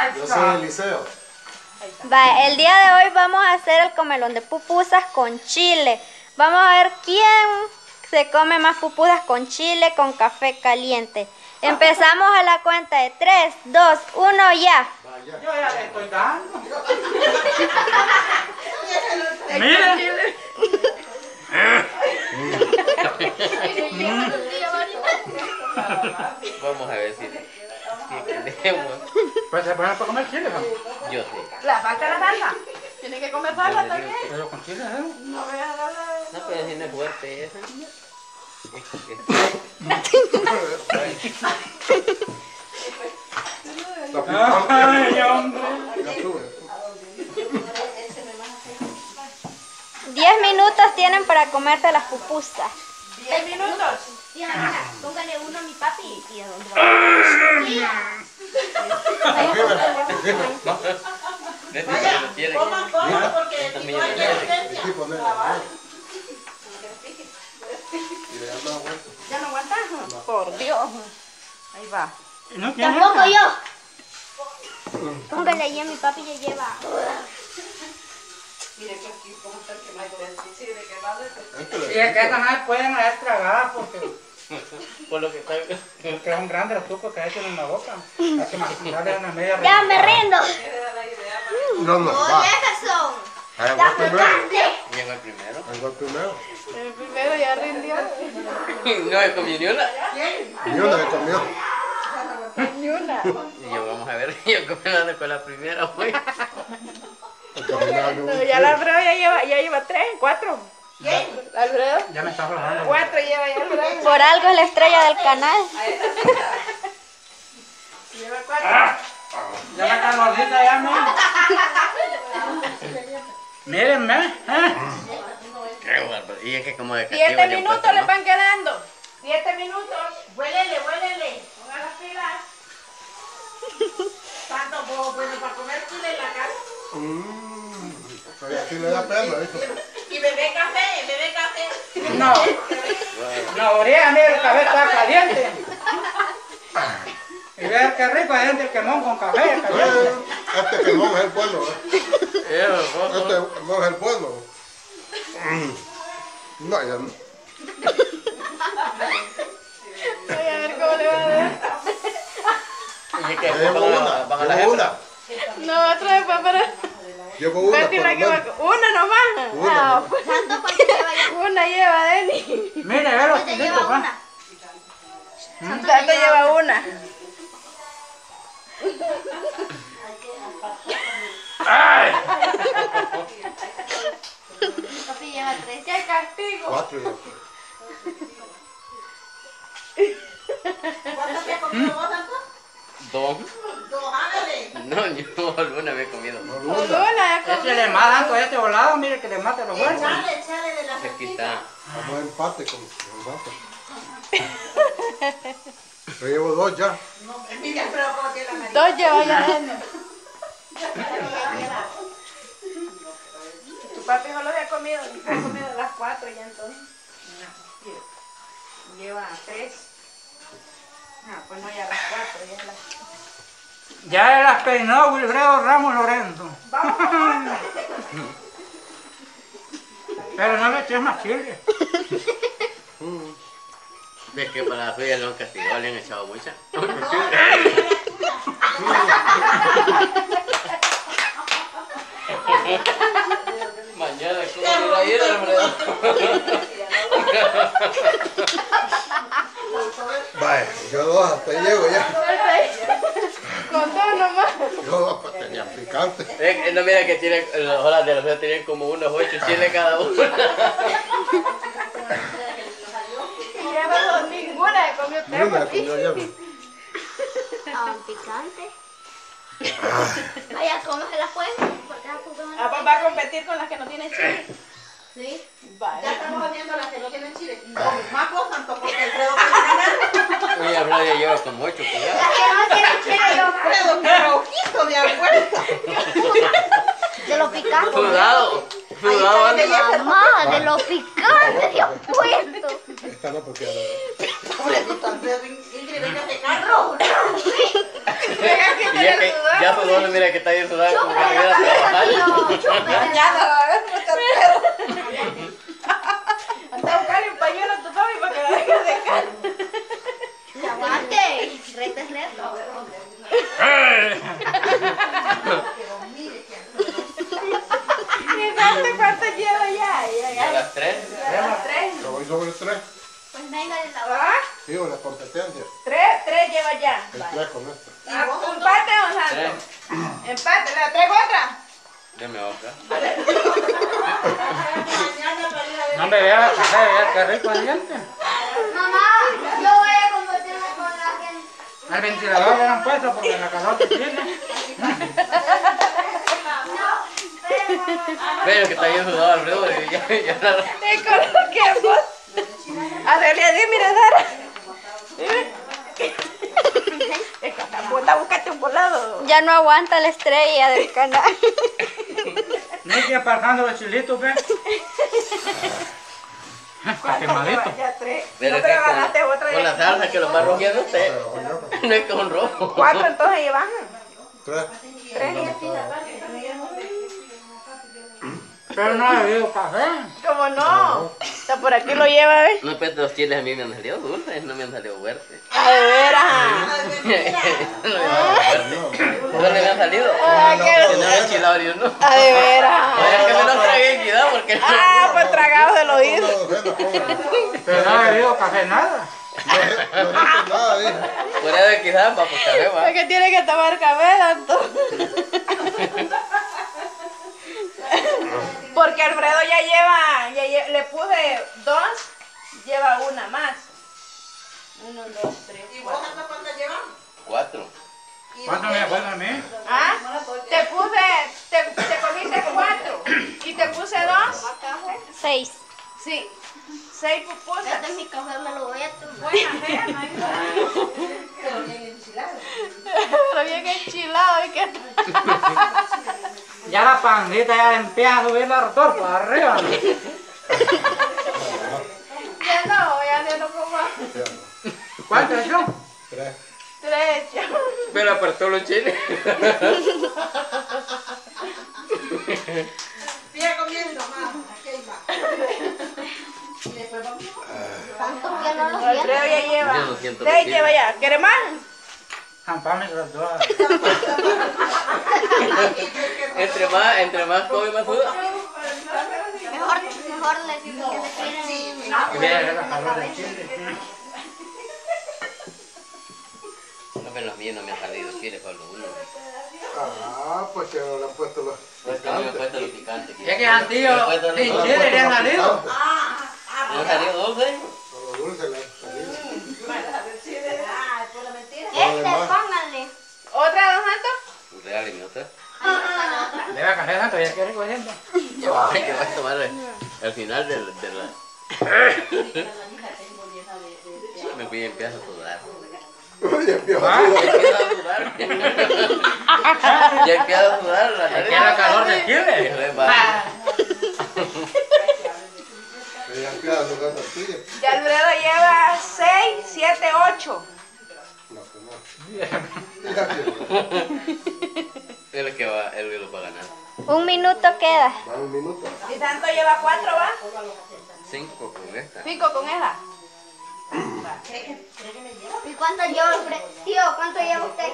Yo soy Eliseo. Va, el día de hoy vamos a hacer el comelón de pupusas con chile. Vamos a ver quién se come más pupusas con chile con café caliente. Empezamos a la cuenta de 3, 2, 1, ya. Yo ya le estoy dando. Mira. Vamos a ver si queremos. Pues se pueden comer chile, ¿no? Yo sí. La falta la salsa. Tiene que comer salsa también. Pero con chile, ¿eh? No voy a darle. No, pero si no es fuerte esa. Ay, hombre. 10 minutos tienen para comerse las pupusas. 10 minutos. Póngale uno a mi papi y a dónde Coman poco porque si no hay ¿Ya no aguantas? Por Dios. Ahí va. ¿No quieres? Tampoco yo. Póngale ahí a mi papi y lleva. Mire que aquí cómo está el que más sí, de que vale. Y es que esas no pueden haber tragadas porque Por lo que está. son grandes los tucos que echan en la boca. Hay que masticarle una media. Ya me rindo. No, no, Oye, va. Jefferson. Ahí Ya va primero. apuntaste. Llegó el primero. Ahí va primero. El primero ya rindió. No he comido ni una. Y uno se comió. Ni una. Y yo, vamos a ver, yo comiendo con la primera, güey. No, ya el Alfredo ya lleva 3, 4. ¿Quién? ¿Alfredo? Ya me está rolando. 4 lleva ya Alfredo. Por algo es la estrella del canal. Lleva 4. Ya me está gordita ya, ¿no? Mírenme, ¿eh? Qué bárbaro. Y es que como de 7 minutos le van quedando. 7 minutos. Huélele, huélele. Ponga las pilas. Tanto bueno para comer chile en la casa. Pero aquí le da pena, dijo. Y bebé café, bebé café. No. No, Orián, mira, el café está caliente. Y vean qué rico es el quemón con café caliente. Este quemón es el bueno. Este quemón es el bueno. No, ya no. Voy a ver cómo le va a dar. Y es que Llevo una. van a la Llevo una. jefra. No, otra vez para. Llevo una. Betty la que va. Una nomás. Una. ¿Cuánto lleva ya? Una lleva Denny. Mire, ve los Te chilitos, lleva pa. una. Tanto lleva una. ¡Ay! Papi lleva 3. ¡Qué castigo! 4 ya. ¿Cuántas te has comido vos, tanto? Dos. Dos, ándale. No, yo alguna me he comido. Una ya Ese comió. le más tanto a este volado, mire que le mata los huesos. Echale de la Aquí está. Vamos a empate con el empate. Yo llevo 2 ya. Mira, pero como tiene la nariz. 2 lleva ya Denny. Tu papi solo se ha comido las 4 ya entonces. Lleva 3. Ah, pues no, ya las 4, ya las... Ya las peinó Wilfredo Ramos Lorenzo. Vamos. Pero no le eches más chile. Ves que para la suya lo han castigado, le han echado mucha. Mañana, ¿cómo le ir a Alfredo? Vaya, yo 2 hasta ahí llego ya. Con 2 nomás. Yo 2 pues tenía picante. No, mira que tienen, las horas de Alfredo tienen como unos 8 chiles cada uno. Y ya no ninguna, comió 3 Una por ti. comió ya. Picante. Vaya, cómesela pues. Porque a poco no. Ah, pues va a competir con las que no tienen chile. Sí. Ya estamos haciendo las que no tienen chile. Más vos, tanto porque Alfredo puede ganar. Oye, Alfredo ya lleva como 8 Las cuidados. que no tienen chile yo. Alfredo, qué rojito de abuelita. De lo picante. Sudado. Sudado antes. Mamá, de lo picante, Dios puesto. Esta no porque Pobrecito Alfredo, Ingrid, venga de carro. Y es que ya sudó, mira que está bien sudado, como que te hubiera trabajado. Mañana va a ver, no te espero. Anda a buscarle un pañuelo a tu papi para que la dejes de carro. Aguante. Reto es reto. ¿Y dónde cuánto lleva ya? ¿A las 3? ¿A las 3? Yo voy sobre 3. Pues venga de la ¿Ah? Digo, la competencia. 3 lleva ya. El 3 con esto. Empate, don Santo. Empate, ¿la traigo otra? Deme otra. No me vea café, vea qué rico aliente. Mamá, yo voy a competirme con la gente. Al ventilador le han puesto porque la calor que tiene. Pero que está bien sudado Alfredo, y ya la... Te coloquemos. Hacerle así, mira, Sara. Búscate un volado. Ya no aguanta la estrella del canal. No hay que apartando los chilitos, ve. Está quemadito. Ya 3. Pero No es te que la ganaste otra. con la salsa que lo va rojeando usted. No es con rojo. 4 entonces llevan. 3. 3. Pero no ha bebido café. ¿Cómo no? Está por aquí lo lleva, ¿ves? No, pero los chiles a mí me han salido dulces, no me han salido fuertes. A de veras. ¿No le han salido? Que no me han chilado ni uno. A de veras. Es que me los tragué en equidad porque... Ah, pues tragado se lo hizo. Pero no ha bebido café nada. No dices nada, dije. Fuera de equidad, va por café, va. Es que tiene que tomar café, tanto. Porque Alfredo ya lleva, le puse 2, lleva una más. 1, 2, 3. ¿Y vos cuántas llevas? 4. ¿Cuánto me acuerdo a mí? ¿Ah? Te comiste 4 y te puse 2. 6. Sí, 6 pupusas. Este es mi café, me lo voy a tomar. Buena fe, no hay Pero bien enchilado. ¿Y qué? Ya la pandita ya empieza a subir la torta arriba. Ya no como. ¿Cuánto es yo? 3. 3. Pero apartó los chiles. Sigue comiendo más. Tanto que no lo Alfredo siento. ya lleva. Yo no siento 6 los lleva ya. ¿Quieres más? Jampame los dos. Entre más come, más suda. Mejor le digo que le tiren. Mira la calor del chile. No, pero los míos no me han salido chiles, Pablo. Uno. Ah, pues que no le han puesto los. Pues que no me han puesto los picantes. Es que Antillo, sin chile le han salido. ¿No han salido dulces? Con los dulces le han salido. Pónganle. ¿Otra, don Santo? Regáleme otra. Debe café tanto, ya quiere cogiendo. Yo que voy a tomar al final de la... Me voy a empezar a sudar. Oye, empiezo a Ah. sudar. Ya empieza a sudar. Ya empieza a sudar la Es que era calor del chile. Ya empieza a sudar tortilla. Y Alfredo lleva 6, 7, 8. No, pues no. Mira que Es el que va, el que lo va a ganar. 1 minuto queda. va 1 minuto. Y Santo lleva 4, ¿va? 5 con esta. 5 con esa. ¿Y cuánto lleva usted? Tío, ¿cuánto lleva usted?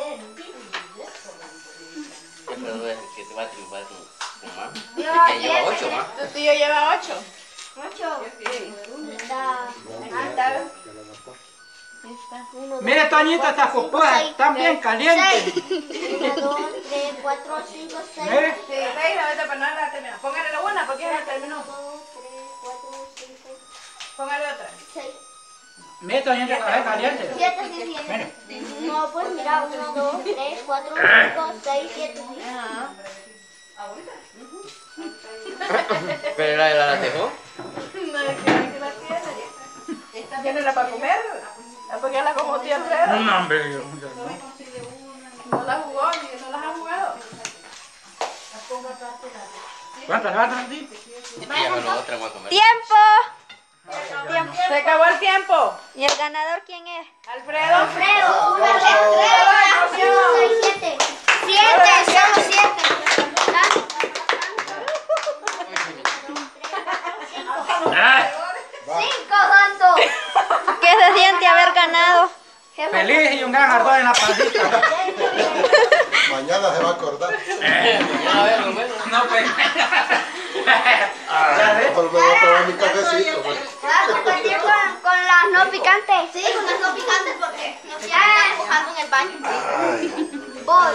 Pero es el que te va a triunfar con más. Lleva Que lleva 8 más. Tu tío lleva 8. 8. Anda. Mire, Toñito, estas pupusas están bien calientes. 1, 2, 3, 4, 5, 6. Mire, Sí, 6, la vete para no la terminar. Póngale la una porque ya la terminó. 2, 3, 4, 5, Póngale otra. 6. mire, Toñito, café caliente. 7 sí tiene. No, pues mira, 1, 2, 3, 4, 5, 6, 7. Pero era de la tejó. No, es que la tiene. ¿Tiene la para comer? Porque la como tío Alfredo. No, hombre, yo. No la jugó, ni no las ha jugado. ¿Cuántas faltan a ti? Y ya la otra voy a comer. ¡Tiempo! Tiempo. Se acabó el tiempo. ¿Y el ganador quién es? Alfredo. Alfredo. Alfredo. 7. 7, solo 7. Va. 5 juntos. ¿Qué se siente haber ganado? Feliz y un gran ardor en la pancita. Mañana se va a acordar. A ver, lo bueno. No, pues. Mejor me voy a tomar mi cafecito.